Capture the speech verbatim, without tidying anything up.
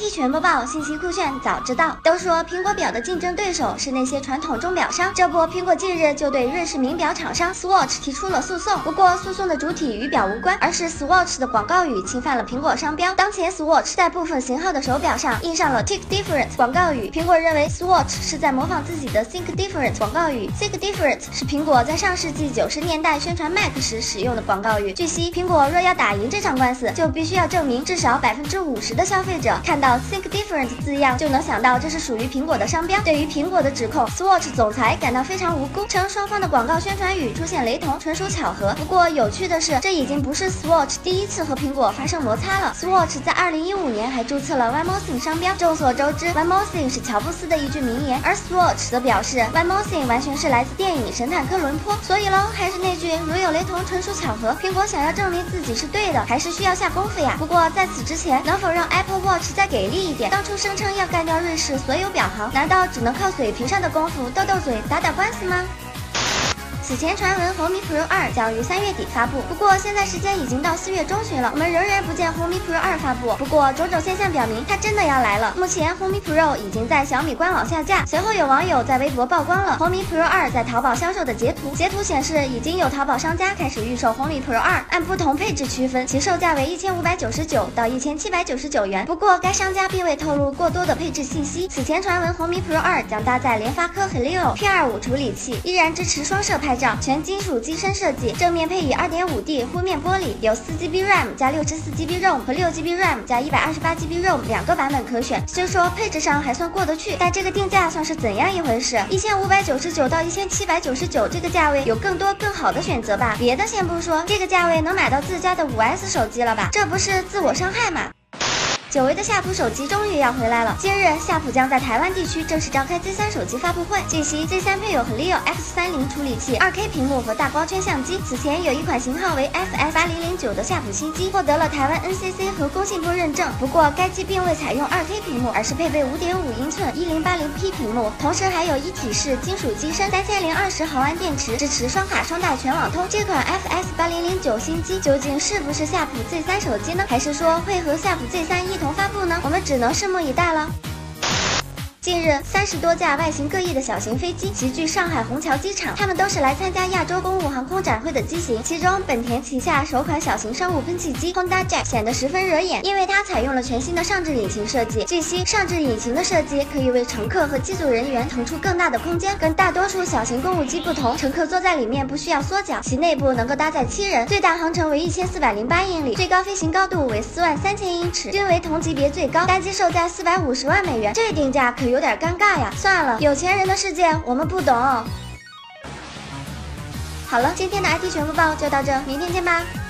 T 全播报，信息酷炫早知道。都说苹果表的竞争对手是那些传统钟表商，这不，苹果近日就对瑞士名表厂商 Swatch 提出了诉讼。不过，诉讼的主体与表无关，而是 Swatch 的广告语侵犯了苹果商标。当前 Swatch 在部分型号的手表上印上了 Tick Different 广告语，苹果认为 Swatch 是在模仿自己的 Think Different 广告语。Think Different 是苹果在上世纪九十年代宣传 Mac 时使用的广告语。据悉，苹果若要打赢这场官司，就必须要证明至少百分之五十的消费者看到 Think Different 字样就能想到这是属于苹果的商标。对于苹果的指控 ，Swatch 总裁感到非常无辜，称双方的广告宣传语出现雷同，纯属巧合。不过有趣的是，这已经不是 Swatch 第一次和苹果发生摩擦了。Swatch 在二零一五年还注册了 One More Thing 商标。众所周知 ，One More Thing 是乔布斯的一句名言，而 Swatch 则表示 One More Thing 完全是来自电影《神探柯伦坡》。所以喽，还是那句，如有雷同，纯属巧合。苹果想要证明自己是对的，还是需要下功夫呀。不过在此之前，能否让 Apple Watch 再给力一点？当初声称要干掉瑞士所有表行，难道只能靠嘴皮上的功夫斗斗嘴、打打官司吗？此前传闻红米 Pro 二将于三月底发布，不过现在时间已经到四月中旬了，我们仍然不见红米 Pro 二发布。不过种种现象表明，它真的要来了。目前红米 Pro 已经在小米官网下架，随后有网友在微博曝光了红米 Pro 二在淘宝销售的截图。截图显示，已经有淘宝商家开始预售红米 Pro 二，按不同配置区分，其售价为一千五百九十九到一千七百九十九元。不过该商家并未透露过多的配置信息。此前传闻红米 Pro 二将搭载联发科 Helio P 二十五 处理器，依然支持双摄拍照，全金属机身设计，正面配以 二点五 D 弧面玻璃，有 四 G B RAM 加 六十四 G B ROM 和 六 G B RAM 加 一百二十八 G B ROM 两个版本可选。虽说配置上还算过得去，但这个定价算是怎样一回事？一千五百九十九到一千七百九十九这个价位有更多更好的选择吧？别的先不说，这个价位能买到自家的 五 S 手机了吧？这不是自我伤害吗？久违的夏普手机终于要回来了。今日，夏普将在台湾地区正式召开 Z 三 手机发布会。据悉 ，Z 三 配有 Helio X 三十 处理器、二 K 屏幕和大光圈相机。此前有一款型号为 S S 八零零九的夏普新机获得了台湾 N C C 和工信部认证，不过该机并未采用 二 K 屏幕，而是配备 五点五英寸 一零八零 P 屏幕，同时还有一体式金属机身、三千零二十毫安电池，支持双卡双待全网通。这款 F S 八零零九新机究竟是不是夏普 Z 三 手机呢？还是说会和夏普 Z 三一同发布呢？我们只能拭目以待了。近日，三十多架外形各异的小型飞机齐聚上海虹桥机场，它们都是来参加亚洲公务航空展会的机型。其中，本田旗下首款小型商务喷气机 Honda Jet 显得十分惹眼，因为它采用了全新的上置引擎设计。据悉，上置引擎的设计可以为乘客和机组人员腾出更大的空间，跟大多数小型公务机不同，乘客坐在里面不需要缩脚，其内部能够搭载七人，最大航程为一千四百零八英里，最高飞行高度为四万三千英尺，均为同级别最高。单机售价四百五十万美元，这定价可有点尴尬呀。算了，有钱人的世界我们不懂。好了，今天的 I T 全播报就到这，明天见吧。